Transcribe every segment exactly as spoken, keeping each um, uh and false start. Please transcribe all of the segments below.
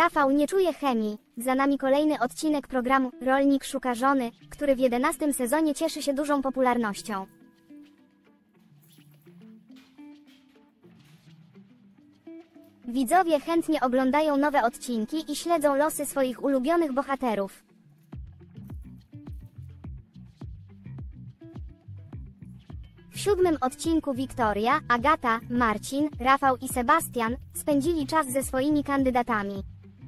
Rafał nie czuje chemii. Za nami kolejny odcinek programu Rolnik szuka żony, który w jedenastym sezonie cieszy się dużą popularnością. Widzowie chętnie oglądają nowe odcinki i śledzą losy swoich ulubionych bohaterów. W siódmym odcinku Wiktoria, Agata, Marcin, Rafał i Sebastian spędzili czas ze swoimi kandydatami.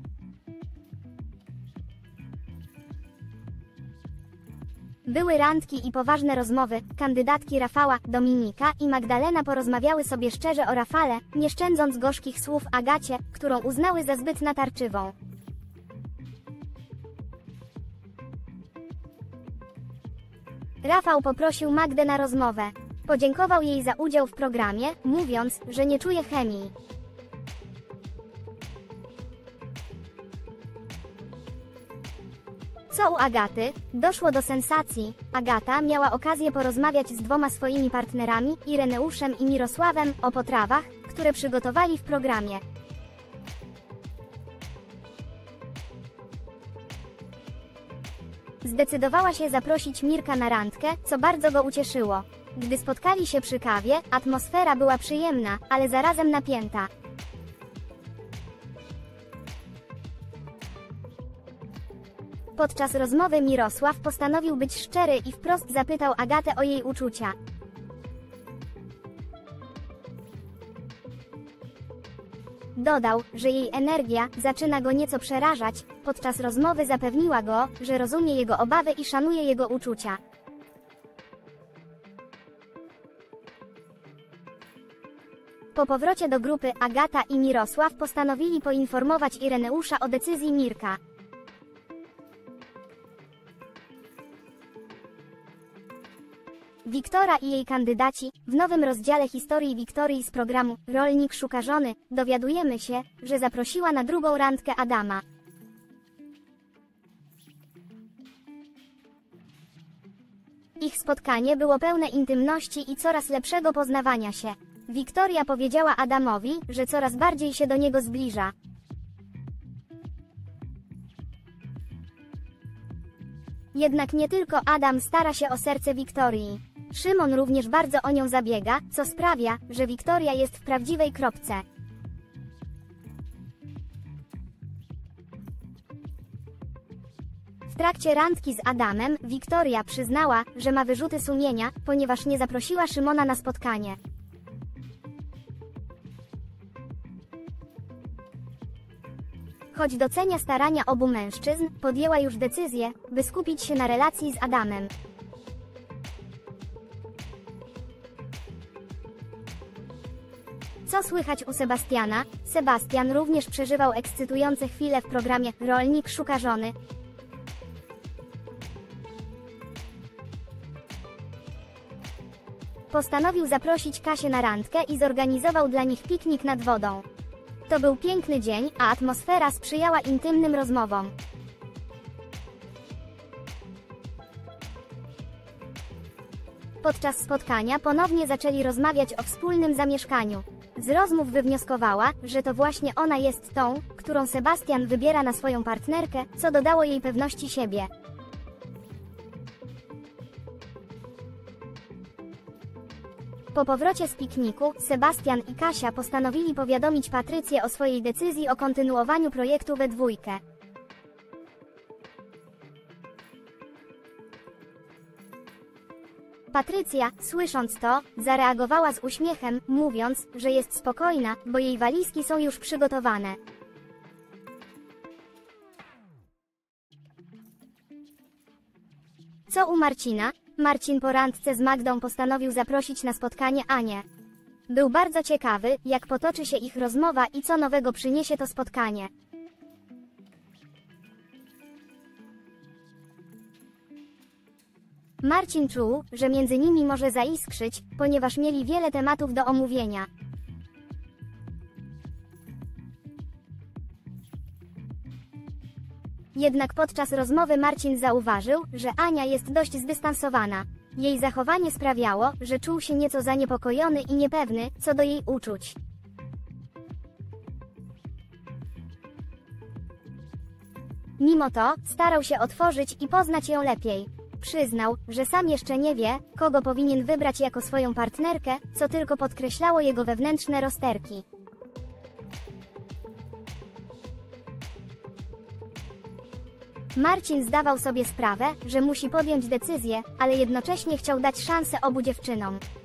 Były randki i poważne rozmowy. Kandydatki Rafała, Dominika i Magdalena porozmawiały sobie szczerze o Rafale, nie szczędząc gorzkich słów Agacie, którą uznały za zbyt natarczywą. Rafał poprosił Magdę na rozmowę. Podziękował jej za udział w programie, mówiąc, że nie czuje chemii. Co u Agaty? Doszło do sensacji. Agata miała okazję porozmawiać z dwoma swoimi partnerami, Ireneuszem i Mirosławem, o potrawach, które przygotowali w programie. Zdecydowała się zaprosić Mirka na randkę, co bardzo go ucieszyło. Gdy spotkali się przy kawie, atmosfera była przyjemna, ale zarazem napięta. Podczas rozmowy Mirosław postanowił być szczery i wprost zapytał Agatę o jej uczucia. Dodał, że jej energia zaczyna go nieco przerażać. Podczas rozmowy zapewniła go, że rozumie jego obawy i szanuje jego uczucia. Po powrocie do grupy Agata i Mirosław postanowili poinformować Ireneusza o decyzji Mirka. Wiktora i jej kandydaci. W nowym rozdziale historii Wiktorii z programu Rolnik szuka żony dowiadujemy się, że zaprosiła na drugą randkę Adama. Ich spotkanie było pełne intymności i coraz lepszego poznawania się. Wiktoria powiedziała Adamowi, że coraz bardziej się do niego zbliża. Jednak nie tylko Adam stara się o serce Wiktorii. Szymon również bardzo o nią zabiega, co sprawia, że Wiktoria jest w prawdziwej kropce. W trakcie randki z Adamem, Wiktoria przyznała, że ma wyrzuty sumienia, ponieważ nie zaprosiła Szymona na spotkanie. Choć docenia starania obu mężczyzn, podjęła już decyzję, by skupić się na relacji z Adamem. Co słychać u Sebastiana? Sebastian również przeżywał ekscytujące chwile w programie Rolnik szuka żony. Postanowił zaprosić Kasię na randkę i zorganizował dla nich piknik nad wodą. To był piękny dzień, a atmosfera sprzyjała intymnym rozmowom. Podczas spotkania ponownie zaczęli rozmawiać o wspólnym zamieszkaniu. Z rozmów wywnioskowała, że to właśnie ona jest tą, którą Sebastian wybiera na swoją partnerkę, co dodało jej pewności siebie. Po powrocie z pikniku, Sebastian i Kasia postanowili powiadomić Patrycję o swojej decyzji o kontynuowaniu projektu we dwójkę. Patrycja, słysząc to, zareagowała z uśmiechem, mówiąc, że jest spokojna, bo jej walizki są już przygotowane. Co u Marcina? Marcin po randce z Magdą postanowił zaprosić na spotkanie Anię. Był bardzo ciekawy, jak potoczy się ich rozmowa i co nowego przyniesie to spotkanie. Marcin czuł, że między nimi może zaiskrzyć, ponieważ mieli wiele tematów do omówienia. Jednak podczas rozmowy Marcin zauważył, że Ania jest dość zdystansowana. Jej zachowanie sprawiało, że czuł się nieco zaniepokojony i niepewny, co do jej uczuć. Mimo to, starał się otworzyć i poznać ją lepiej. Przyznał, że sam jeszcze nie wie, kogo powinien wybrać jako swoją partnerkę, co tylko podkreślało jego wewnętrzne rozterki. Marcin zdawał sobie sprawę, że musi podjąć decyzję, ale jednocześnie chciał dać szansę obu dziewczynom.